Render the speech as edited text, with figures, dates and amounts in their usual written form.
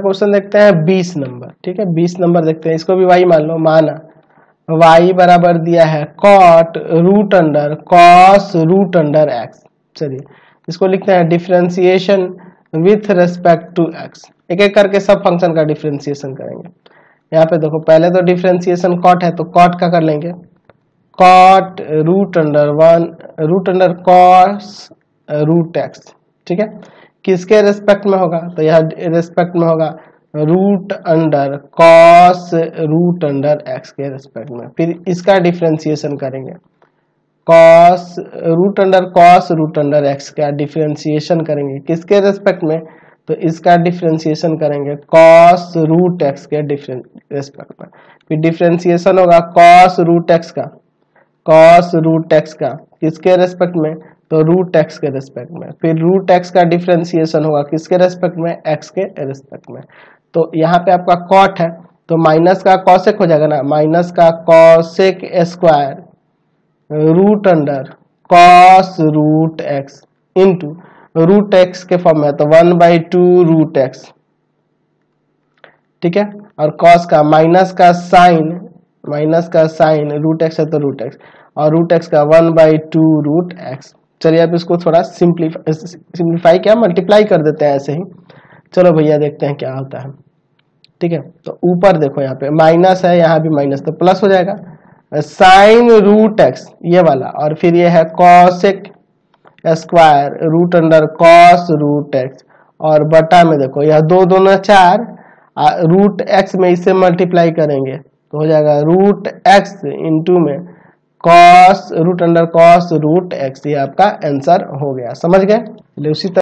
Question देखते हैं 20 number. ठीक है, 20 नंबर देखते हैं, इसको भी y मान लो। माना y बराबर दिया है cot root under cos root under x। चलिए इसको लिखते हैं differentiation with respect to x। एक एक करके सब फंक्शन का डिफरेंशिएशन करेंगे। यहाँ पे देखो पहले तो डिफरेंशिएशन cot है तो cot का कर लेंगे, cot root under 1 root under cos root x। ठीक है, किसके रेस्पेक्ट में होगा, तो यह रेस्पेक्ट में होगा root under cos root under x के रेस्पेक्ट में। फिर इसका डिफरेंशिएशन करेंगे, कॉस रूट अंडर एक्स का डिफरेंशिएशन करेंगे किसके रेस्पेक्ट में, तो इसका डिफरेंशिएशन करेंगे कॉस रूट एक्स के रेस्पेक्ट में। फिर डिफरेंशिएशन होगा कॉस रूट एक्स का किसके रेस्पेक्ट में, तो रूट एक्स के रेस्पेक्ट में। फिर रूट एक्स का डिफरेंशिएशन होगा किसके रेस्पेक्ट में, एक्स के रेस्पेक्ट में। तो यहाँ पे आपका कॉट है तो माइनस का कॉसेक हो जाएगा ना, माइनस का cosec square root under cos root x into root x के फॉर्म में तो 1/2 रूट एक्स। ठीक है, और कॉस का माइनस का साइन रूट एक्स है तो रूट एक्स, और रूट एक्स का 1/2 रूट एक्स। चलिए अब इसको थोड़ा सिंप्लीफाई क्या मल्टीप्लाई कर देते हैं ऐसे ही। चलो भैया देखते हैं क्या होता है। ठीक है, तो ऊपर देखो यहाँ पे माइनस है, यहाँ भी माइनस तो प्लस हो जाएगा, साइन रूट एक्स ये वाला, और फिर ये है cosec square root under cos root x, और बटा में देखो यह 2 दूना 4 रूट एक्स में इसे मल्टीप्लाई करेंगे तो हो जाएगा रूट एक्स इंटू में cos root under cos root x. ये आपका आंसर हो गया, समझ गए। उसी तरह